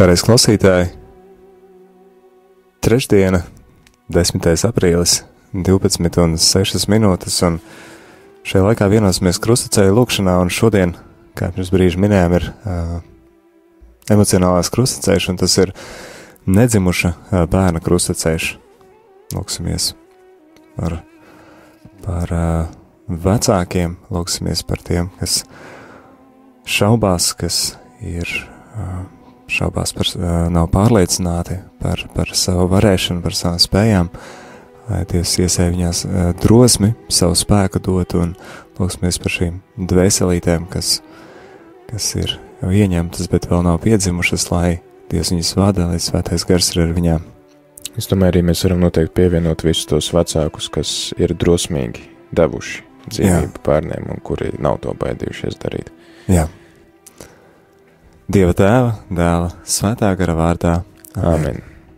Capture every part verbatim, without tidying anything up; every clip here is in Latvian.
Darēs klausītāji, trešdiena, desmitais aprīlis, divpadsmit un sešas minūtes, un šajā laikā vienosimies krustaceļa lūkšanā, un šodien, kā pirms brīža minējām, ir uh, emocionālās krustaceļš, un tas ir nedzimuša uh, bērna krustaceļš. Lūksimies par, par uh, vecākiem, lūksimies par tiem, kas šaubās, kas ir uh, šaubās, par, nav pārliecināti par, par savu varēšanu, par savām spējām, lai Dievs iesēj viņās drosmi, savu spēku dot, un lūksimies par šīm dvēselītēm, kas, kas ir jau ieņemtas, bet vēl nav piedzimušas, lai Dievs viņas vada, lai Svētais Gars ir ar viņām. Es domāju, arī mēs varam noteikti pievienot visus tos vecākus, kas ir drosmīgi devuši dzīvību Jā. Bērniem un kuri nav to baidījušies darīt. Jā. Dieva Tēva, Dēla, Svētā Gara vārdā. Āmen.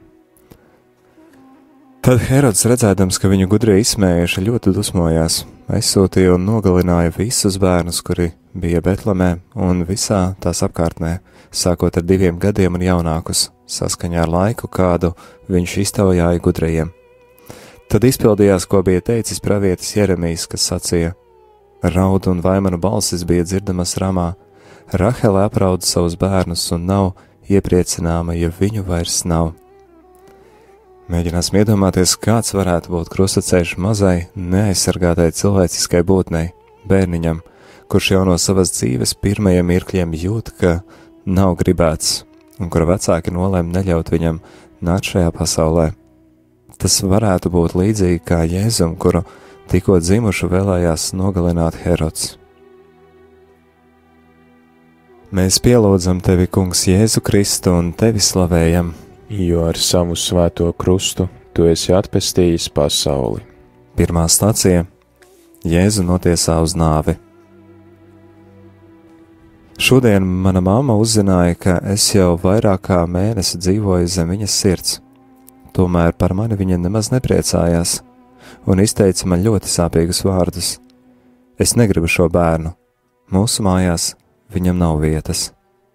Tad Herods, redzēdams, ka viņu gudrie izsmējuši, ļoti dusmojās, aizsūtīja un nogalināja visus bērnus, kuri bija Betlemē un visā tās apkārtnē, sākot ar diviem gadiem un jaunākus, saskaņā ar laiku, kādu viņš iztaujāja gudrajiem. Tad izpildījās, ko bija teicis pravietis Jeremijs, kas sacīja: raudu un vaimanu balsis bija dzirdamas Ramā, Rahele apraud savus bērnus un nav iepriecināma, ja viņu vairs nav. Mēģināsim iedomāties, kāds varētu būt krustaceļš mazai, neaizsargātai cilvēciskai būtnei, bērniņam, kurš jau no savas dzīves pirmajiem mirkļiem jūt, ka nav gribēts, un kura vecāki nolēma neļaut viņam nākt šajā pasaulē. Tas varētu būt līdzīgi kā Jēzum, kuru tikko dzimušu vēlējās nogalināt Herods. Mēs pielūdzam Tevi, Kungs, Jēzu Kristu, un Tevi slavējam, jo ar savu svēto krustu Tu esi atpestījis pasauli. Pirmā stacija – Jēzu notiesā uz nāvi. Šodien mana mamma uzzināja, ka es jau vairāk kā mēnesi dzīvoju zem viņas sirds. Tomēr par mani viņa nemaz nepriecājās un izteica man ļoti sāpīgus vārdus. Es negribu šo bērnu. Mūsu mājās viņam nav vietas.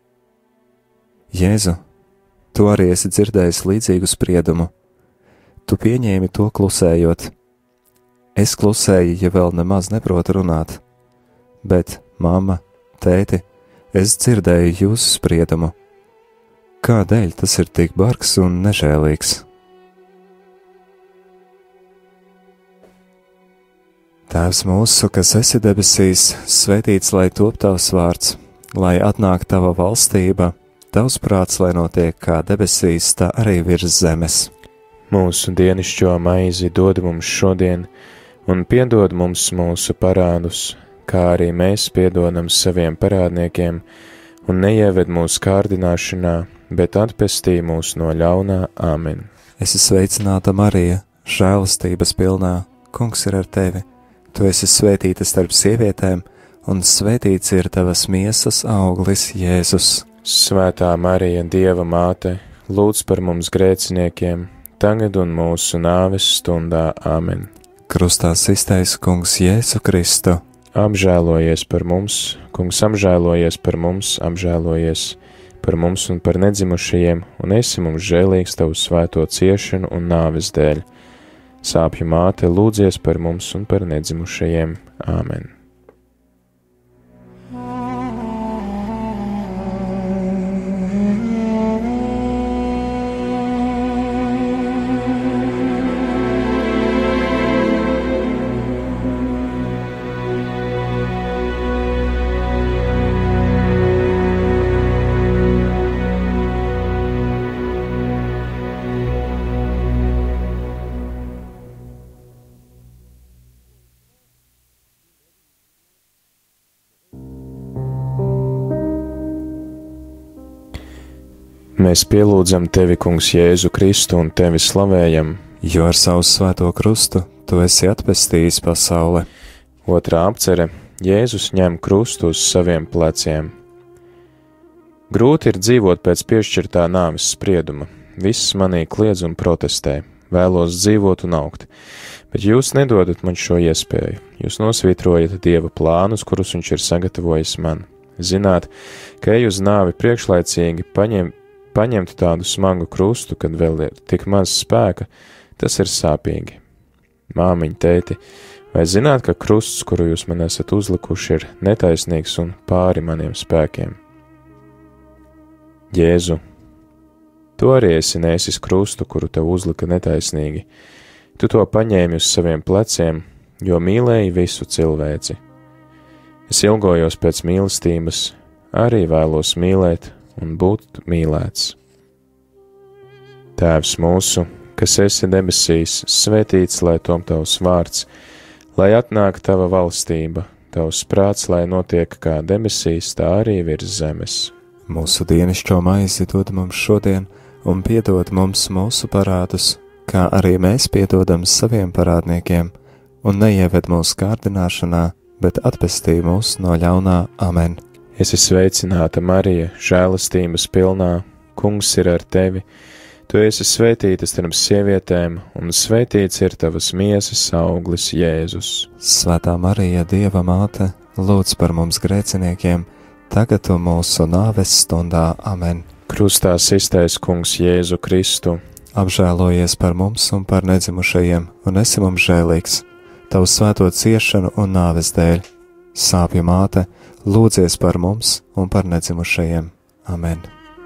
Jēzu, Tu arī esi dzirdējis līdzīgu spriedumu. Tu pieņēmi to klusējot. Es klusēju, ja vēl nemaz neprotu runāt. Bet, mamma, tēti, es dzirdēju jūsu spriedumu. Kādēļ tas ir tik bargs un nežēlīgs? Tēvs mūsu, kas esi debesīs, svētīts lai top tavs vārds, lai atnāk tava valstība, tavs prāts, lai notiek kā debesīs, tā arī virs zemes. Mūsu dienišķo maizi dod mums šodien, un piedod mums mūsu parādus, kā arī mēs piedodam saviem parādniekiem, un neieved mūsu kārdināšanā, bet atpestī mūs no ļaunā. Āmen. Esi sveicināta Marija, žēlastības pilnā, Kungs ir ar tevi. Tu esi svētīta starp sievietēm, un svētīts ir tavas miesas auglis, Jēzus. Svētā Marija, Dieva māte, lūdz par mums grēciniekiem, tagad un mūsu nāves stundā. Āmen. Krustā sistais Kungs Jēzu Kristu. Apžēlojies par mums, Kungs, apžēlojies par mums, apžēlojies par mums un par nedzimušajiem, un esi mums žēlīgs tavu svēto ciešanu un nāves dēļ. Sāpju māte, lūdzies par mums un par nedzimušajiem. Āmen. Mēs pielūdzam Tevi, Kungs, Jēzu Kristu, un Tevi slavējam, jo ar savu svēto krustu Tu esi atpestījis pasauli. Otrā apcere – Jēzus ņem krustu uz saviem pleciem. Grūti ir dzīvot pēc piešķirtā nāves sprieduma. Viss manī kliedz un protestē, vēlos dzīvot un augt, bet jūs nedodat man šo iespēju. Jūs nosvītrojat Dieva plānus, kurus viņš ir sagatavojis man. Zināt, ka eju uz nāvi priekšlaicīgi, paņem, paņemt tādu smagu krustu, kad vēl ir tik maz spēka, tas ir sāpīgi. Māmiņ, tēti, vai zināt, ka krusts, kuru jūs man esat uzlikuši, ir netaisnīgs un pāri maniem spēkiem? Jēzu, tu arī esi nesis krustu, kuru tev uzlika netaisnīgi. Tu to paņēmi uz saviem pleciem, jo mīlēji visu cilvēci. Es ilgojos pēc mīlestības, arī vēlos mīlēt un būt mīlēts. Tēvs mūsu, kas esi debesīs, svētīts lai tom tavs vārds, lai atnāk tava valstība, tavs prāts, lai notiek kā debesīs, tā arī virs zemes. Mūsu dienascho maizi dod mums šodien, un piedod mums mūsu parādus, kā arī mēs piedodam saviem parādniekiem, un neieved mūsu kārdināšanā, bet atpestī mūs no ļaunā. Amen. Esi sveicināta, Marija, žēlastības pilnā, Kungs ir ar tevi. Tu esi svētīta starp sievietēm, un svētīts ir tavas miesas auglis, Jēzus. Svētā Marija, Dieva māte, lūdz par mums grēciniekiem, tagad un mūsu nāves stundā. Amen. Krustā sistais Kungs Jēzu Kristu, apžēlojies par mums un par nedzimušajiem, un esi mums žēlīgs, tavu svēto ciešanu un nāves dēļ. Sāpju māte, lūdzies par mums un par nedzimušajiem. Amen.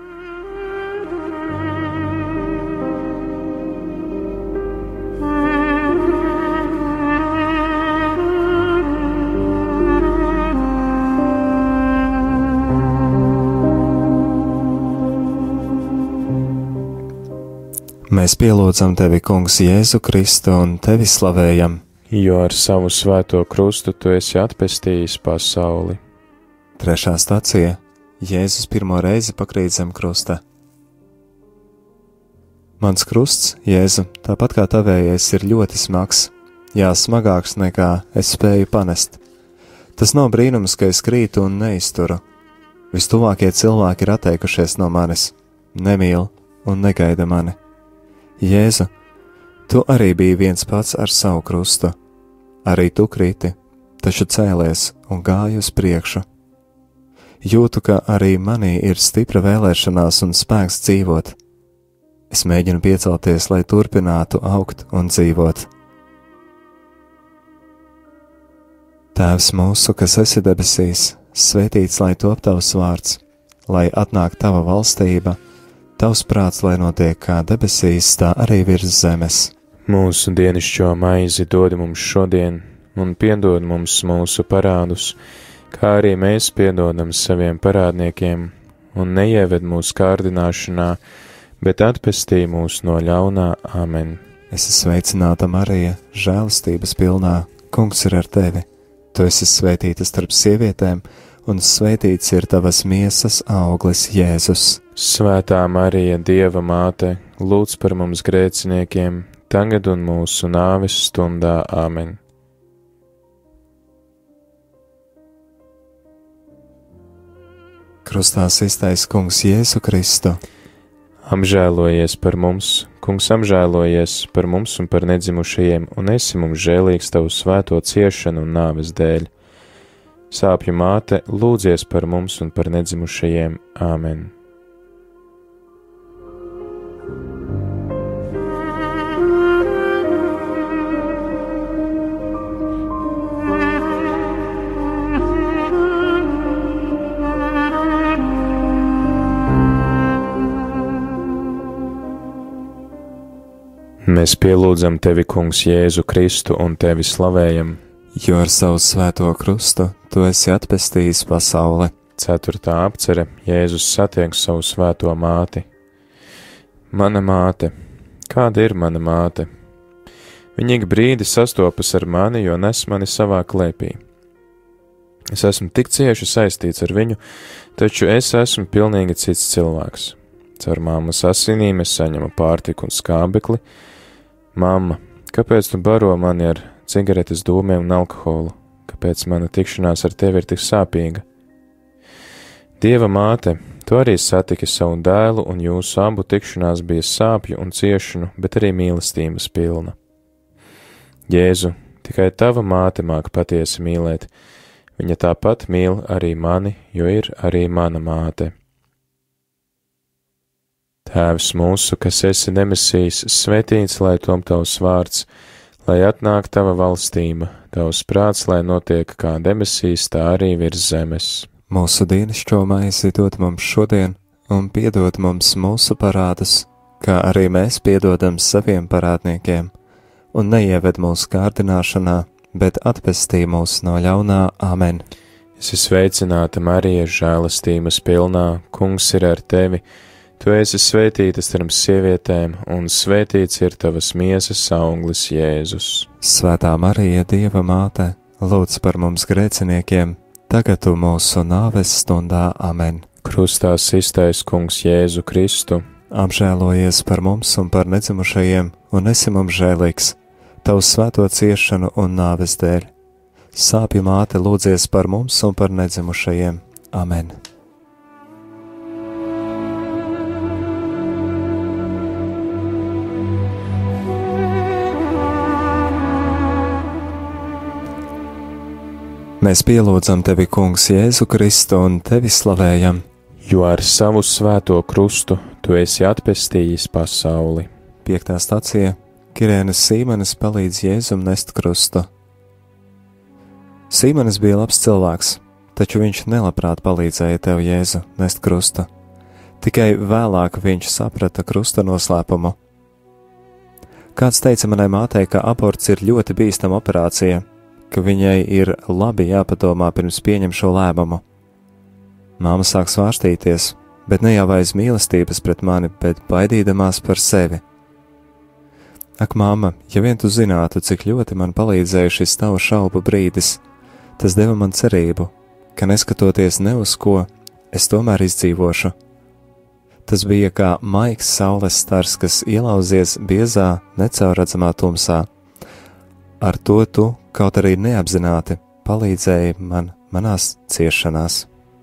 Mēs pielūdzam tevi, Kungs, Jēzu Kristu, un tevi slavējam, jo ar savu svēto krustu tu esi atpestījis pasauli. Trešā stacija. Jēzus pirmo reizi pakrīt zem krusta. Mans krusts, Jēzu, tāpat kā tavējais, ir ļoti smags, jā, smagāks nekā es spēju panest. Tas nav brīnums, ka es krītu un neizturu. Vistuvākie cilvēki ir atteikušies no manis, nemīl un negaida mani. Jēzu, tu arī biji viens pats ar savu krustu. Arī tu kriti, taču cēlies un gāji uz priekšu. Jūtu, ka arī manī ir stipra vēlēšanās un spēks dzīvot. Es mēģinu piecelties, lai turpinātu augt un dzīvot. Tēvs mūsu, kas esi debesīs, svētīts lai top tavs vārds, lai atnāk tava valstība, tavs prāts, lai notiek kā debesīs, tā arī virs zemes. Mūsu dienascho maizi dod mums šodien, un piedod mums mūsu parādus, kā arī mēs piedodam saviem parādniekiem, un neieved mūsu kārdināšanā, bet atpestī mūs no ļaunā. Amen. Esi sveicināta, Marija, žēlastības pilnā, Kungs ir ar tevi. Tu esi svētīta starp sievietēm, un svētīts ir tavas miesas auglis, Jēzus. Svētā Marija, Dieva māte, lūdz par mums grēciniekiem, tagad un mūsu nāves stundā. Amen. Krustā sistais Kungs Jēzu Kristu, apžēlojies par mums, Kungs apžēlojies par mums un par nedzimušajiem, un esi mums žēlīgs tavu svēto ciešanu un nāves dēļ. Sāpju māte, lūdzies par mums un par nedzimušajiem. Āmen. Mēs pielūdzam tevi, Kungs, Jēzu Kristu, un tevi slavējam, jo ar savu svēto krustu tu esi atpestījis pasauli. Ceturtā apcere. Jēzus satiek savu svēto māti. Mana māte, kāda ir mana māte? Viņa ik brīdi sastopas ar mani, jo nes mani savā klēpī. Es esmu tik cieši saistīts ar viņu, taču es esmu pilnīgi cits cilvēks. Caur mammas asinīm es saņemu pārtiku un skābekli. Mamma, kāpēc tu baro mani ar cigaretes dūmiem un alkoholu? Kāpēc mana tikšanās ar tevi ir tik sāpīga? Dieva māte, tu arī satiki savu dēlu, un jūsu abu tikšanās bija sāpju un ciešanu, bet arī mīlestības pilna. Jēzu, tikai tava māte māk patiesi mīlēt. Viņa tāpat mīl arī mani, jo ir arī mana māte. Tēvs mūsu, kas esi debesīs, svētīts lai tom tavs vārds, lai atnāk tava valstība, tavs prāts, lai notiek kā debesīs, tā arī virs zemes. Mūsu dienascho maizi dod mums šodien, un piedod mums mūsu parādus, kā arī mēs piedodam saviem parādniekiem, un neieved mūsu kārdināšanā, bet atpestī mūs no ļaunā. Āmen. Esi sveicināta, Marija, žēlastības pilnā, Kungs ir ar tevi. Tu esi svētīta starp sievietēm, un svētīts ir tavas miesas auglis, Jēzus. Svētā Marija, Dieva māte, lūdz par mums grēciniekiem, tagad un mūsu nāves stundā. Amen. Krustā sistais Kungs Jēzu Kristu, apžēlojies par mums un par nedzimušajiem, un esi mums žēlīgs, tavu svēto ciešanu un nāves dēļ. Sāpju māte, lūdzies par mums un par nedzimušajiem. Amen. Mēs pielūdzam tevi, Kungs, Jēzu Kristu, un tevi slavējam, jo ar savu svēto krustu tu esi atpestījis pasauli. Piektā stacija. Kirēnas Sīmanis palīdz Jēzum nest krustu. Sīmanis bija labs cilvēks, taču viņš nelabprāt palīdzēja tev, Jēzu, nest krustu. Tikai vēlāk viņš saprata krusta noslēpumu. Kāds teica manai mātei, ka aborts ir ļoti bīstama operācija, ka viņai ir labi jāpadomā pirms pieņem šo lēmumu. Māma sāk svārstīties, bet ne jau aiz mīlestības pret mani, bet baidīdamās par sevi. Ak, māma, ja vien tu zinātu, cik ļoti man palīdzēja šis tavu šaubu brīdis, tas deva man cerību, ka neskatoties ne uz ko, es tomēr izdzīvošu. Tas bija kā maigs saules stars, kas ielauzies biezā, necaurredzamā tumsā. Ar to tu, kaut arī neapzināti, palīdzēji man manās ciešanās.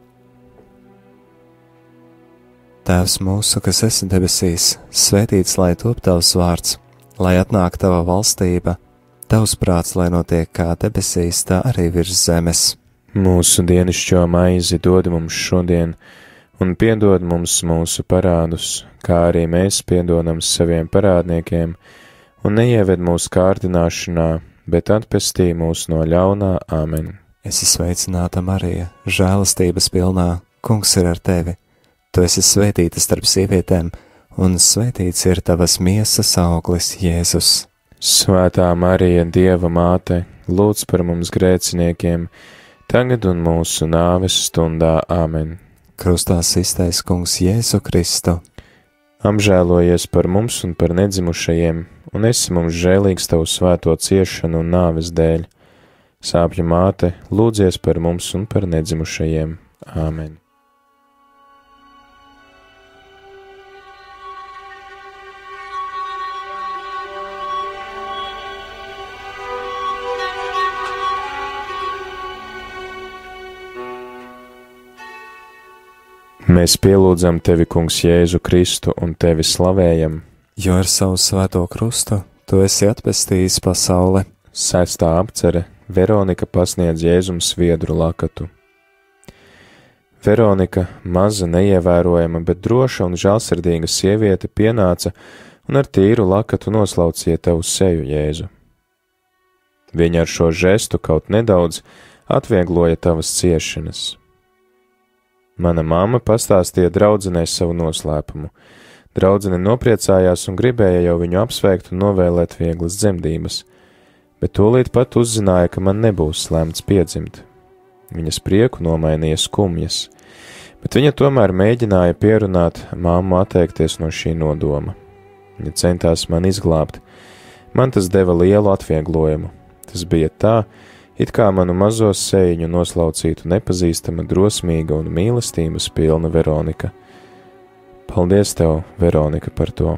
Tēvs mūsu, kas esi debesīs, svētīts lai top tavs vārds, lai atnāk tava valstība, tavs prāts, lai notiek kā debesīs, tā arī virs zemes. Mūsu dienascho maizi dod mums šodien, un piedod mums mūsu parādus, kā arī mēs piedodam saviem parādniekiem, un neieved mūsu kārdināšanā, bet atpestī mūs no ļaunā. Āmen. Esi sveicināta, Marija, žēlastības pilnā, Kungs ir ar tevi. Tu esi svētīta starp sievietēm, un svētīts ir tavas miesas auglis, Jēzus. Svētā Marija, Dieva māte, lūdz par mums grēciniekiem, tagad un mūsu nāves stundā. Āmen. Krustā sistais Kungs Jēzu Kristu, apžēlojies par mums un par nedzimušajiem, un esi mums žēlīgs tavu svēto ciešanu un nāves dēļ. Sāpju māte, lūdzies par mums un par nedzimušajiem. Āmen. Mēs pielūdzam tevi, Kungs Jēzu Kristu, un tevi slavējam, jo ar savu svēto krustu tu esi atpestījis pasauli. Sestā apcere. Veronika pasniedz Jēzum sviedru lakatu. Veronika, maza, neievērojama, bet droša un žēlsirdīga sieviete, pienāca un ar tīru lakatu noslaucīja tavu seju, Jēzu. Viņa ar šo žestu kaut nedaudz atviegloja tavas ciešanas. Mana mamma pastāstīja draudzenei savu noslēpumu. Draudzene nopriecājās un gribēja jau viņu apsveikt un novēlēt vieglas dzemdības, bet tūlīt pat uzzināja, ka man nebūs lemts piedzimt. Viņas prieku nomainīja skumjas, bet viņa tomēr mēģināja pierunāt mammu atteikties no šī nodoma. Viņa centās man izglābt. Man tas deva lielu atvieglojumu. Tas bija tā, it kā manu mazo sējiņu noslaucītu nepazīstama, drosmīga un mīlestības pilna Veronika. Paldies tev, Veronika, par to.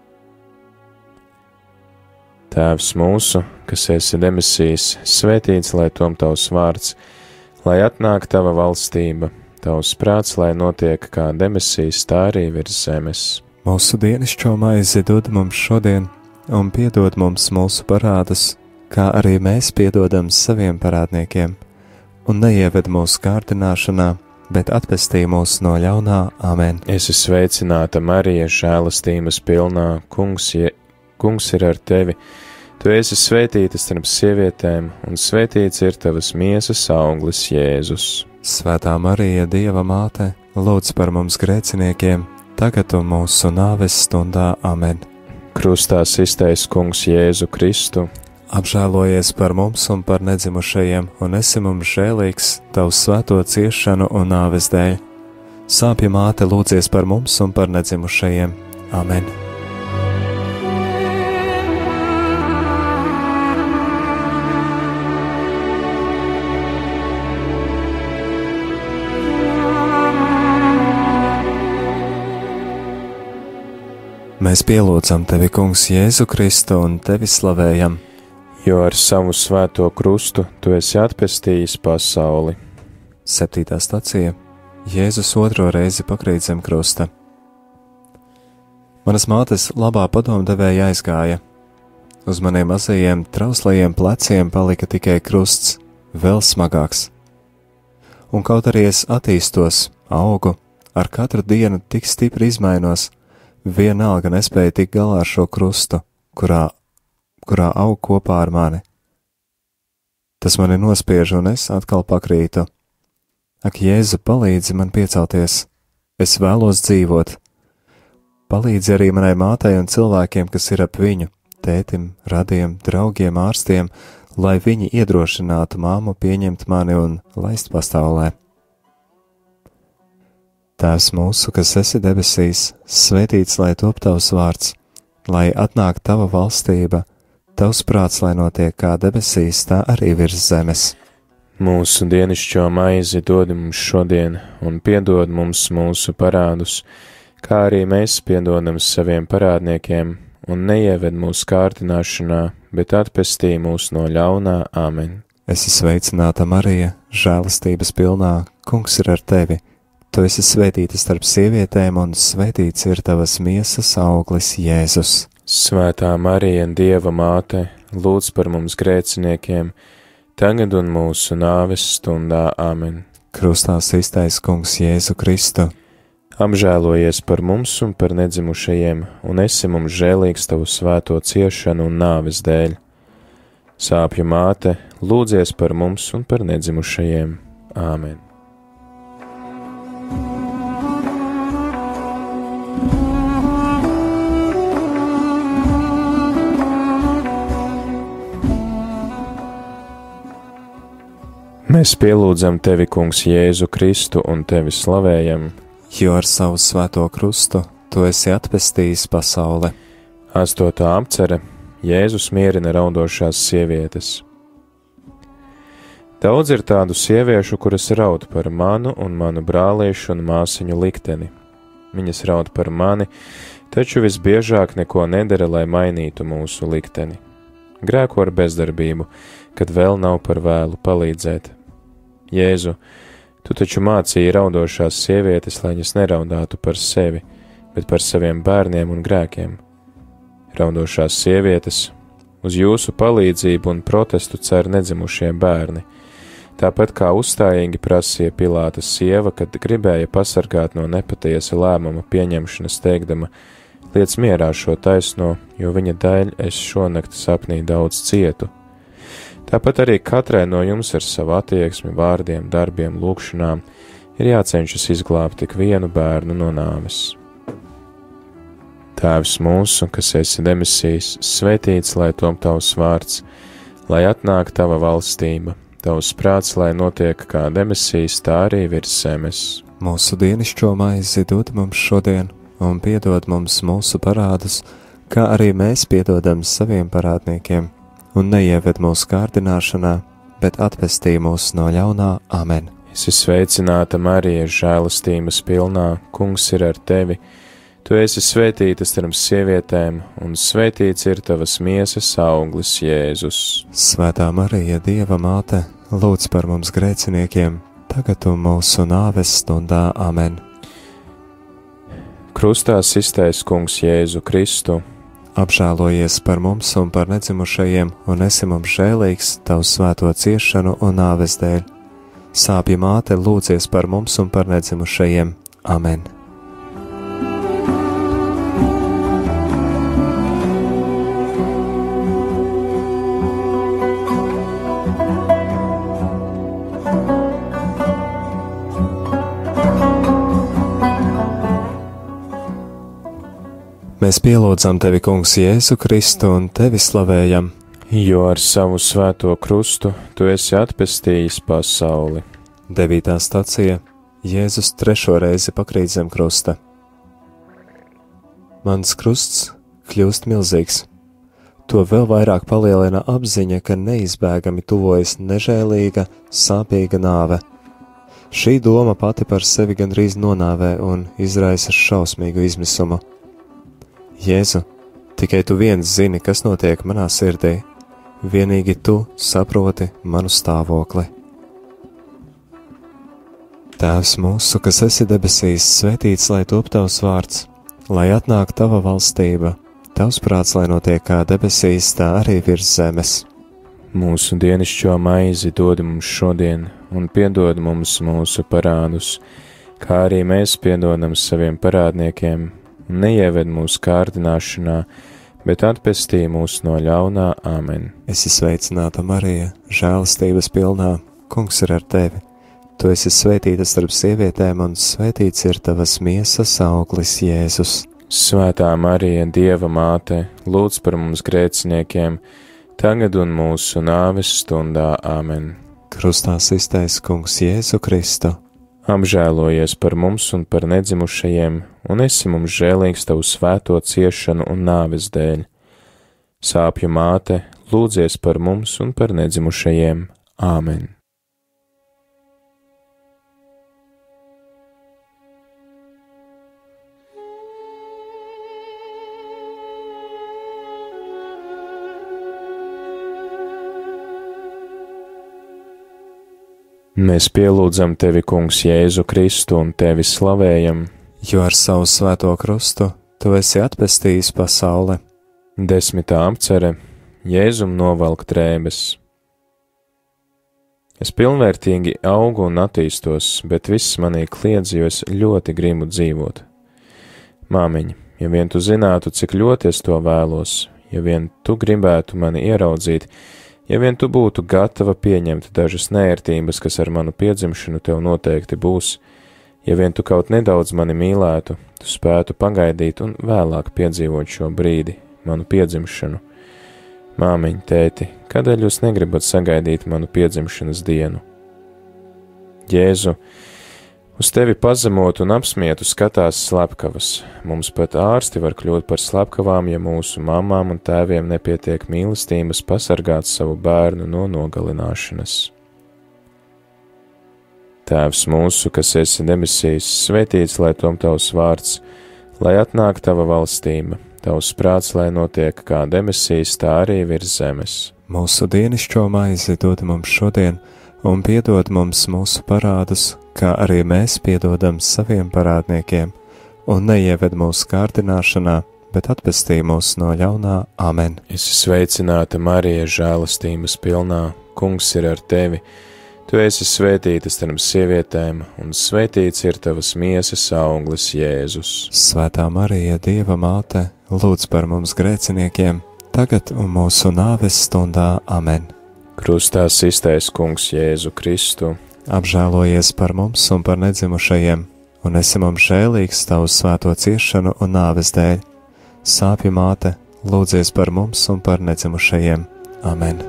Tēvs mūsu, kas esi debesīs, svētīts lai tom tavs vārds, lai atnāk tava valstība, tavs prāts, lai notiek kā debesīs, tā arī virs zemes. Mūsu dienascho maizi dod mums šodien, un piedod mums mūsu parādus, kā arī mēs piedodam saviem parādniekiem, un neieved mūsu kārdināšanā, bet atpestī mūs no ļaunā. Āmen. Esi sveicināta, Marija, žēlastības pilnā, kungs, je, kungs ir ar tevi. Tu esi svētīta starp sievietēm, un svētīts ir tavas miesas auglis, Jēzus. Svētā Marija, Dieva māte, lūdz par mums grēciniekiem, tagad un mūsu nāves stundā. Āmen. Krustā sistais kungs Jēzu Kristu, apžēlojies par mums un par nedzimušajiem, un esi mums žēlīgs tavu svēto ciešanu un nāves dēļ. Sāpja māte, lūdzies par mums un par nedzimušajiem. Āmen. Mēs pielūdzam tevi, kungs, Jēzu Kristu, un tevi slavējam, jo ar savu svēto krustu tu esi atpestījis pasauli. Septītā stacija. Jēzus otro reizi pakrīt zem krusta. Manas mātes labā padomdevēja aizgāja. Uz maniem mazajiem trauslajiem pleciem palika tikai krusts, vēl smagāks. Un kaut arī es attīstos, augu, ar katru dienu tik stipri izmainos, vienalga nespēja tikt galā ar šo krustu, kurā, kurā aug kopā ar mani. Tas mani nospiež, un es atkal pakrītu. Ak, Jēzu, palīdzi man piecelties, es vēlos dzīvot. Palīdzi arī manai mātei un cilvēkiem, kas ir ap viņu, tētim, radiem, draugiem, ārstiem, lai viņi iedrošinātu māmu pieņemt mani un laist pasaulē. Tēvs mūsu, kas esi debesīs, svētīts lai top tavs vārds, lai atnāk tava valstība, tavs prāts, lai notiek kā debesīs, tā arī virs zemes. Mūsu dienascho maizi dod mums šodien, un piedod mums mūsu parādus, kā arī mēs piedodam saviem parādniekiem, un neieved mūsu kārdināšanā, bet atpestī mūs no ļaunā. Āmen. Esi sveicināta, Marija, žēlastības pilnā, kungs ir ar tevi. Tu esi svētīta starp sievietēm, un svētīts ir tavas miesas auglis, Jēzus. Svētā Marija, Dieva māte, lūdz par mums grēciniekiem, tagad un mūsu nāves stundā. Āmen. Krustā sistais kungs Jēzu Kristu, apžēlojies par mums un par nedzimušajiem, un esi mums žēlīgs tavu svēto ciešanu un nāves dēļ. Sāpju māte, lūdzies par mums un par nedzimušajiem. Āmen. Mēs pielūdzam tevi, kungs, Jēzu Kristu, un tevi slavējam, jo ar savu svēto krustu tu esi atpestījis pasauli. Astotā apcere. Jēzus mierina raudošās sievietes. Daudz ir tādu sieviešu, kuras raud par manu un manu brālīšu un māsiņu likteni. Viņas raud par mani, taču visbiežāk neko nedara, lai mainītu mūsu likteni. Grēko ar bezdarbību, kad vēl nav par vēlu palīdzēt. Jēzu, tu taču mācīji raudošās sievietes, lai viņas neraudātu par sevi, bet par saviem bērniem un grēkiem. Raudošās sievietes, uz jūsu palīdzību un protestu cer nedzimušie bērni, tāpat kā uzstājīgi prasīja Pilāta sieva, kad gribēja pasargāt no nepatiesa lēmuma pieņemšanas, teikdama: liec mierā šo taisno, jo viņa dēļ es šonakt sapnī daudz cietu. Tāpat arī katrai no jums ar savu attieksmi, vārdiem, darbiem, lūgšanām ir jācenšas izglābt tik vienu bērnu no nāves. Tēvs mūsu, kas esi debesīs, svētīts lai tom tavs vārds, lai atnāk tava valstība, tavs prāts, lai notiek kā debesīs, tā arī virs zemes. Mūsu dienascho maizi dod mums šodien, un piedod mums mūsu parādus, kā arī mēs piedodam saviem parādniekiem, un neieved mūsu kārdināšanā, bet atpestī mūs no ļaunā. Āmen. Esi sveicināta, Marija, žēlastības pilnā, kungs ir ar tevi. Tu esi svētīta starp sievietēm, un svētīts ir tavas miesas auglis, Jēzus. Svētā Marija, Dieva māte, lūdz par mums grēciniekiem, tagad un mūsu nāves stundā. Āmen. Krustā sistais kungs Jēzu Kristu, apžēlojies par mums un par nedzimušajiem, un esi mums žēlīgs tavu svēto ciešanu un nāves dēļ. Sāpju māte, lūdzies par mums un par nedzimušajiem. Amen. Mēs pielūdzam tevi, Kungs, Jēzu Kristu, un tevi slavējam, jo ar savu svēto krustu tu esi atpestījis pasauli. Devītā stacija. Jēzus trešo reizi pakrīt zem krusta. Mans krusts kļūst milzīgs. To vēl vairāk palielina apziņa, ka neizbēgami tuvojas nežēlīga, sāpīga nāve. Šī doma pati par sevi gandrīz nonāvē un izraisa šausmīgu izmisumu. Jēzu, tikai tu viens zini, kas notiek manā sirdī. Vienīgi tu saproti manu stāvokli. Tēvs mūsu, kas esi debesīs, svētīts lai top tavs vārds, lai atnāk tava valstība, tavs prāts, lai notiek kā debesīs, tā arī virs zemes. Mūsu dienascho maizi dod mums šodien, un piedod mums mūsu parādus, kā arī mēs piedodam saviem parādniekiem, un neieved mūsu kārdināšanā, bet atpestī mūs no ļaunā. Āmen. Esi sveicināta, Marija, žēlastības pilnā, Kungs ir ar tevi. Tu esi svētīta starp sievietēm, un svētīts ir tavas miesas auglis, Jēzus. Svētā Marija, Dieva māte, lūdz par mums grēciniekiem, tagad un mūsu nāves stundā. Āmen. Krustā sistais Kungs Jēzu Kristu. Apžēlojies par mums un par nedzimušajiem, un esi mums žēlīgs tavu svēto ciešanu un nāves dēļ. Sāpju māte, lūdzies par mums un par nedzimušajiem. Āmen. Mēs pielūdzam tevi, Kungs, Jēzu Kristu, un tevi slavējam, jo ar savu svēto krustu tu esi atpestījis pasauli. Desmitā apcere. Jēzum novelk drēbes. Es pilnvērtīgi augu un attīstos, bet viss manī kliedz, jo es ļoti gribu dzīvot. Māmiņ, ja vien tu zinātu, cik ļoti es to vēlos, ja vien tu gribētu mani ieraudzīt, ja vien tu būtu gatava pieņemt dažas nērtības, kas ar manu piedzimšanu tev noteikti būs, ja vien tu kaut nedaudz mani mīlētu, tu spētu pagaidīt un vēlāk piedzīvot šo brīdi, manu piedzimšanu. Māmiņ, tēti, kādēļ jūs negribat sagaidīt manu piedzimšanas dienu? Jēzu, uz tevi pazemot un apsmietu skatās slepkavas. Mums pat ārsti var kļūt par slepkavām, ja mūsu mamām un tēviem nepietiek mīlestības pasargāt savu bērnu no nogalināšanas. Tēvs mūsu, kas esi debesīs, svētīts lai tom tavs vārds, lai atnāk tava valstība, tavs prāts, lai notiek kā debesīs, tā arī virs zemes. Mūsu dienascho maizi dod mums šodien, un piedod mums mūsu parādus, kā arī mēs piedodam saviem parādniekiem, un neieved mūsu kārdināšanā, bet atpestī mūs no ļaunā. Amen. Esi sveicināta, Marija, žēlastības pilnā, Kungs ir ar tevi. Tu esi svētīta starp sievietēm, un svētīts ir tavas miesas auglis, Jēzus. Svētā Marija, Dieva māte, lūdz par mums grēciniekiem, tagad un mūsu nāves stundā. Amen. Krustā sistais Kungs Jēzu Kristu. Apžēlojies par mums un par nedzimušajiem, un esi mums žēlīgs tavu svēto ciešanu un nāves dēļ. Sāpju māte, lūdzies par mums un par nedzimušajiem. Amen.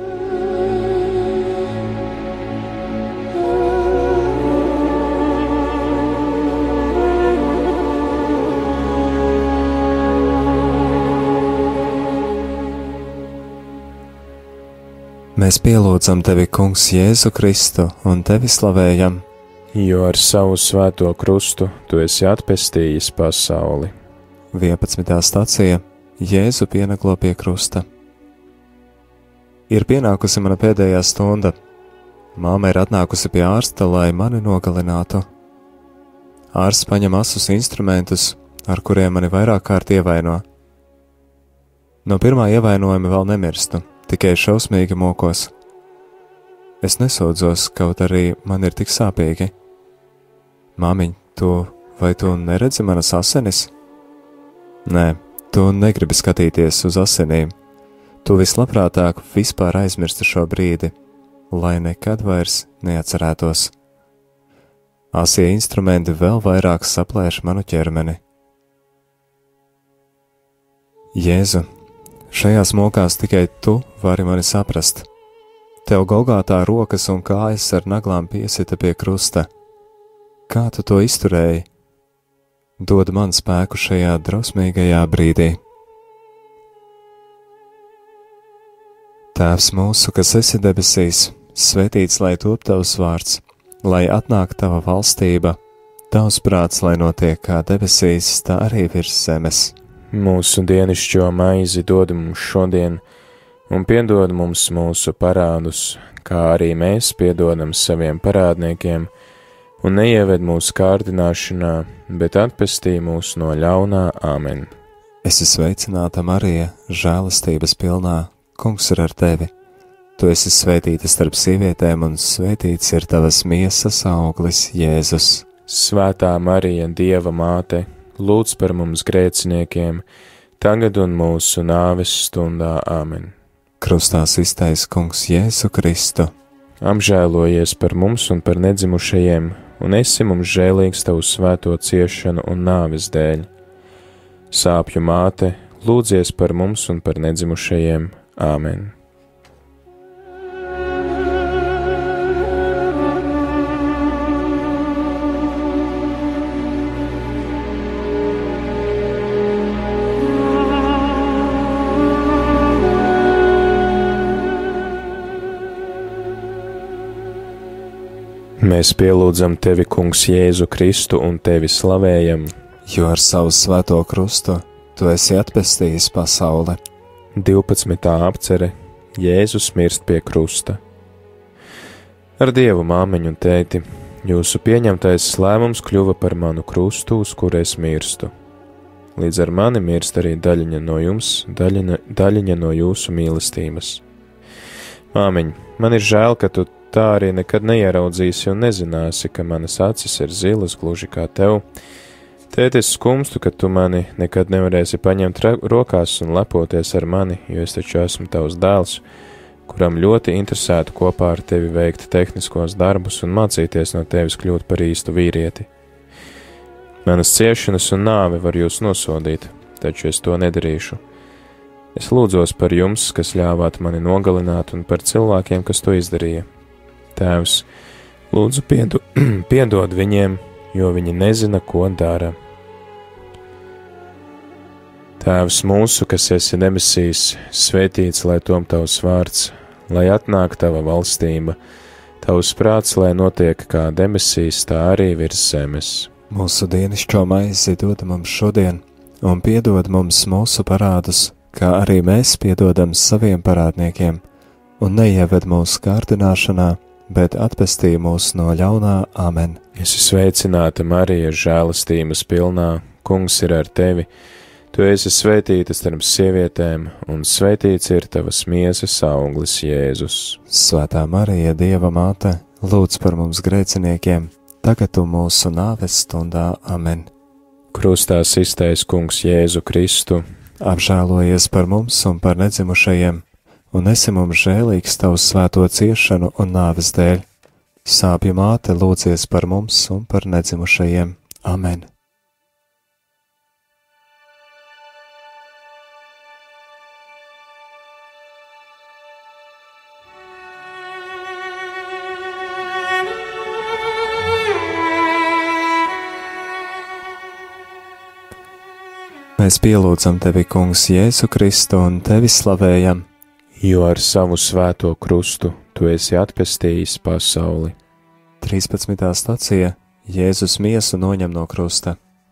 Mēs pielūdzam tevi, Kungs, Jēzu Kristu, un tevi slavējam, jo ar savu svēto krustu tu esi atpestījis pasauli. vienpadsmitā stacija. Jēzu pienaglo pie krusta. Ir pienākusi mana pēdējā stunda. Māma ir atnākusi pie ārsta, lai mani nogalinātu. Ārsts paņem asus instrumentus, ar kuriem mani vairāk kārt ievaino. No pirmā ievainojuma vēl nemirstu, tikai šausmīgi mokos. Es nesūdzos, kaut arī man ir tik sāpīgi. Māmiņ, tu vai tu neredzi manas asinis? Nē, tu negribi skatīties uz asinīm. Tu vislabprātāk vispār aizmirsti šo brīdi, lai nekad vairs neatcerētos. Asie instrumenti vēl vairāk saplēš manu ķermeni. Jēzu, šajās mokās tikai tu vari mani saprast. Tev Golgātā rokas un kājas ar naglām piesita pie krusta. Kā tu to izturēji? Dod man spēku šajā drausmīgajā brīdī. Tēvs mūsu, kas esi debesīs, svētīts lai top tavs vārds, lai atnāk tava valstība, tavs prāts, lai notiek kā debesīs, tā arī virs zemes. Mūsu dienascho maizi dod mums šodien, un piedod mums mūsu parādus, kā arī mēs piedodam saviem parādniekiem, un neieved mūsu kārdināšanā, bet atpestī mūs no ļaunā. Āmen. Esi sveicināta, Marija, žēlastības pilnā, Kungs ir ar tevi. Tu esi svētīta starp sievietēm, un svētīts ir tavas miesas auglis, Jēzus. Svētā Marija, Dieva māte, lūdz par mums grēciniekiem, tagad un mūsu nāves stundā. Āmen. Krustā iztaisa Kungs Jēzu Kristu. Apžēlojies par mums un par nedzimušajiem, un esi mums žēlīgs tavu svēto ciešanu un nāves dēļ. Sāpju māte, lūdzies par mums un par nedzimušajiem. Āmen. Mēs pielūdzam tevi, Kungs, Jēzu Kristu, un tevi slavējam, jo ar savu svēto krustu tu esi atpestījis pasauli. divpadsmitā apcere Jēzus mirst pie krusta. Ar Dievu māmiņu un tēti, jūsu pieņemtais lēmums kļuva par manu krustu, uz kur es mirstu. Līdz ar mani mirst arī daļiņa no jums, daļiņa, daļiņa no jūsu mīlestības. Māmiņ, man ir žēl, ka tu tā arī nekad neieraudzīsi un nezināsi, ka manas acis ir zilas gluži kā tev. Tēt, es skumstu, ka tu mani nekad nevarēsi paņemt rokās un lepoties ar mani, jo es taču esmu tavs dēls, kuram ļoti interesētu kopā ar tevi veikt tehniskos darbus un mācīties no tevis kļūt par īstu vīrieti. Manas ciešanas un nāve var jūs nosodīt, taču es to nedarīšu. Es lūdzos par jums, kas ļāvāt mani nogalināt, un par cilvēkiem, kas to izdarīja. Tēvs, lūdzu piedo, piedod viņiem, jo viņi nezina, ko dara. Tēvs mūsu, kas esi debesīs, svētīts lai tom tavs vārds, lai atnāk tava valstība, tavs prāts, lai notiek kā debesīs, tā arī virs zemes. Mūsu dienascho maizi dod mums šodien, un piedod mums mūsu parādus, kā arī mēs piedodam saviem parādniekiem, un neieved mūsu kārdināšanā, bet atpestī mūs no ļaunā. Āmen. Esi sveicināta, Marija, žēlastības pilnā, Kungs ir ar tevi. Tu esi svētīta starp sievietēm, un svētīts ir tavas miesas auglis, Jēzus. Svētā Marija, Dieva māte, lūdz par mums grēciniekiem, tagad un mūsu nāves stundā. Amen. Krustā iztaisa Kungs Jēzu Kristu. Apžēlojies par mums un par nedzimušajiem, un esi mums žēlīgs tavu svēto ciešanu un nāves dēļ. Sāpju māte, lūdzies par mums un par nedzimušajiem. Amen. Mēs pielūdzam tevi, Kungs, Jēzu Kristu, un tevi slavējam, jo ar savu svēto krustu tu esi atpestījis pasauli. trīspadsmitā stacija Jēzus miesu noņem no krusta.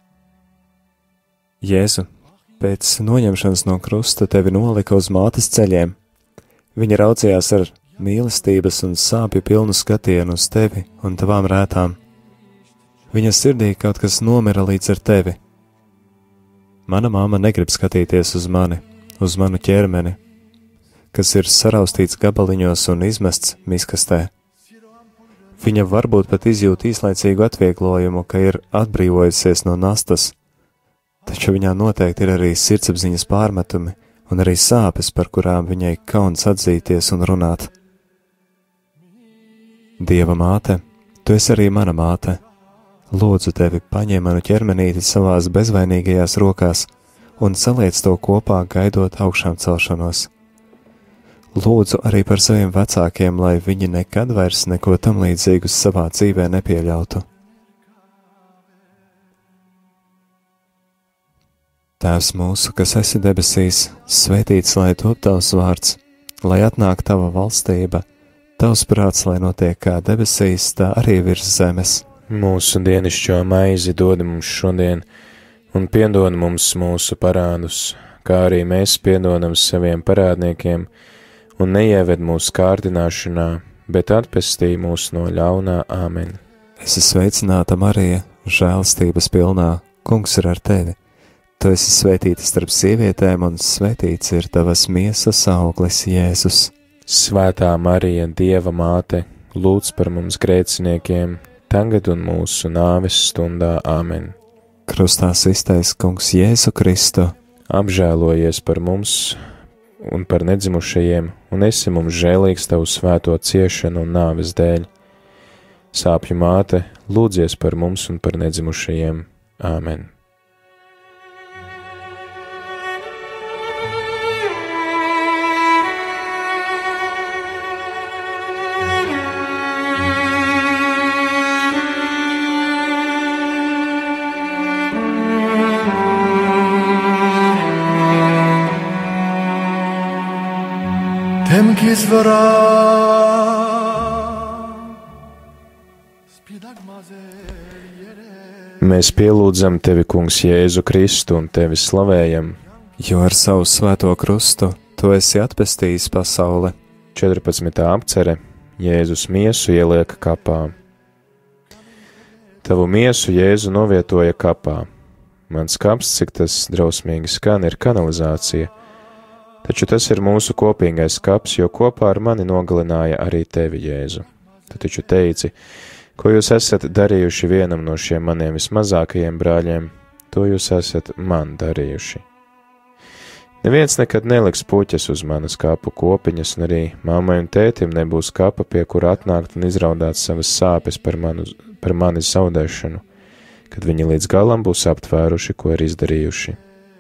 Jēzu, pēc noņemšanas no krusta tevi nolika uz mātes ceļiem. Viņa raudzījās ar mīlestības un sāpju pilnu skatienu uz tevi un tavām rētām. Viņa sirdī kaut kas nomira līdz ar tevi. Mana māma negrib skatīties uz mani, uz manu ķermeni, kas ir saraustīts gabaliņos un izmests miskastē. Viņa varbūt pat izjūt īslaicīgu atvieglojumu, ka ir atbrīvojusies no nastas, taču viņā noteikti ir arī sirdsapziņas pārmetumi un arī sāpes, par kurām viņai kauns atzīties un runāt. Dieva māte, tu esi arī mana māte. Lūdzu tevi, paņem manu ķermenīti savās bezvainīgajās rokās un saliec to kopā, gaidot augšām celšanos. Lūdzu arī par saviem vecākiem, lai viņi nekad vairs neko tam līdzīgu savā dzīvē nepieļautu. Tēvs mūsu, kas esi debesīs, svētīts lai top tavs vārds, lai atnāk tava valstība, tavs prāts, lai notiek kā debesīs, tā arī virs zemes. Mūsu dienascho maizi dod mums šodien, un piedod mums mūsu parādus, kā arī mēs piedodam saviem parādniekiem, un neieved mūsu kārdināšanā, bet atpestī mūs no ļaunā. Āmen. Esi sveicināta, Marija, žēlastības pilnā, Kungs ir ar tevi. Tu esi svētīta starp sievietēm, un svētīts ir tavas miesas auglis, Jēzus. Svētā Marija, Dieva māte, lūdz par mums grēciniekiem, tagad un mūsu nāves stundā. Āmen. Krustā sistais Kungs Jēzu Kristu, apžēlojies par mums un par nedzimušajiem, un esi mums žēlīgs tavu svēto ciešanu un nāves dēļ. Sāpju māte, lūdzies par mums un par nedzimušajiem. Āmen. Mēs pielūdzam tevi, Kungs Jēzu Kristu, un tevi slavējam, jo ar savu svēto krustu tu esi atpestījis pasauli. četrpadsmitā apcere Jēzus miesu ieliek kapā. Tavu miesu Jēzu novietoja kapā. Mans kaps, cik tas drausmīgi skan, ir kanalizācija, taču tas ir mūsu kopīgais kaps, jo kopā ar mani nogalināja arī tevi, Jēzu. Tu taču teici, ko jūs esat darījuši vienam no šiem maniem vismazākajiem brāļiem, to jūs esat man darījuši. Neviens nekad neliks puķes uz manas kapu kopiņas, un arī mammai un tētim nebūs kapa, pie kura atnākt un izraudāt savas sāpes par, manu, par manis zaudēšanu, kad viņi līdz galam būs aptvēruši, ko ir izdarījuši.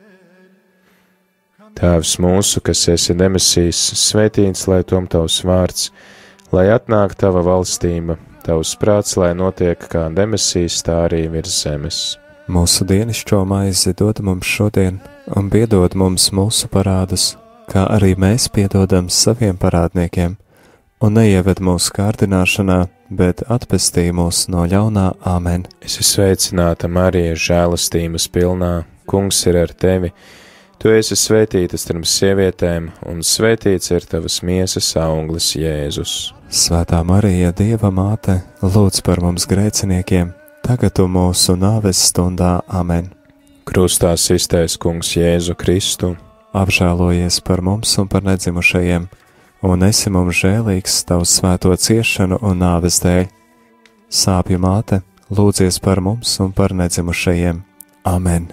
Tēvs mūsu, kas esi debesīs, svētīts lai tom tavs vārds, lai atnāk tava valstība, tavs prāts, lai notiek kā debesīs, tā arī virs zemes. Mūsu dienascho maizi dod mums šodien, un piedod mums mūsu parādus, kā arī mēs piedodam saviem parādniekiem, un neieved mūsu kārdināšanā, bet atpestī mūs no ļaunā. Āmen. Es esmu sveicināta, Marija, žēlastības pilnā, Kungs ir ar tevi. Tu esi svētīta starp sievietēm, un svētīts ir tavas miesas auglis, Jēzus. Svētā Marija, Dieva māte, lūdz par mums grēciniekiem, tagad un mūsu nāves stundā. Amen. Krustā sistais Kungs Jēzu Kristu, apžēlojies par mums un par nedzimušajiem, un esi mums žēlīgs tavu svēto ciešanu un nāves dēļ. Sāpju māte, lūdzies par mums un par nedzimušajiem. Amen.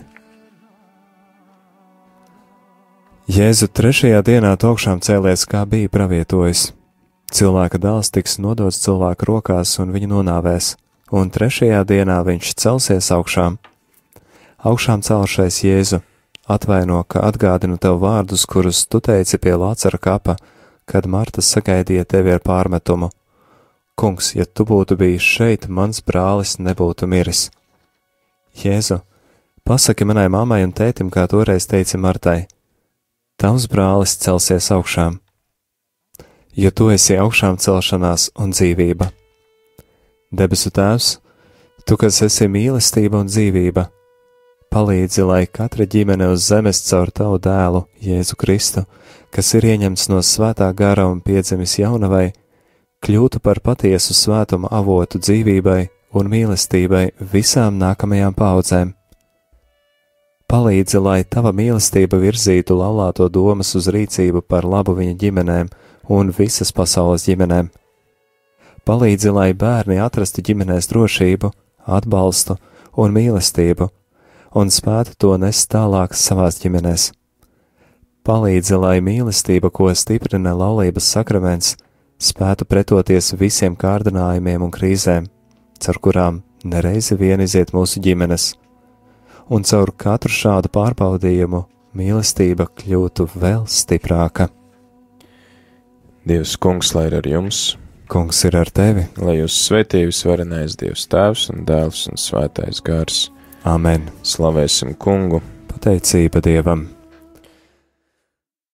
Jēzu trešajā dienā augšām cēlies, kā bija pravietojis. Cilvēka dēls tiks nodots cilvēku rokās un viņu nonāvēs, un trešajā dienā viņš celsies augšām. Augšām celšais Jēzu, atvaino, ka atgādinu tev vārdus, kurus tu teici pie Lācara kapa, kad Marta sagaidīja tevi ar pārmetumu. Kungs, ja tu būtu bijis šeit, mans brālis nebūtu miris. Jēzu, pasaki manai mammai un tētim, kā toreiz teici Martai, tavs brālis celsies augšām, jo tu esi augšām celšanās un dzīvība. Debesu Tēvs, tu, kas esi mīlestība un dzīvība, palīdzi, lai katra ģimene uz zemes caur tavu dēlu, Jēzu Kristu, kas ir ieņemts no svētā gara un piedzimis jaunavai, kļūtu par patiesu svētuma avotu dzīvībai un mīlestībai visām nākamajām paudzēm. Palīdzi, lai tava mīlestība virzītu laulāto domas uz rīcību par labu viņa ģimenēm un visas pasaules ģimenēm. Palīdzi, lai bērni atrastu ģimenēs drošību, atbalstu un mīlestību, un spētu to nest tālāk savās ģimenēs. Palīdzi, lai mīlestība, ko stiprina laulības sakraments, spētu pretoties visiem kārdinājumiem un krīzēm, caur kurām nereizi vien iziet mūsu ģimenes, un caur katru šādu pārbaudījumu mīlestība kļūtu vēl stiprāka. Dievs kungs, lai ir ar jums, Kungs ir ar tevi, lai jūs svētī visvarenais Dievs Tēvs un Dēls un Svētais Gars. Āmen. Slavēsim kungu, Pateicība Dievam!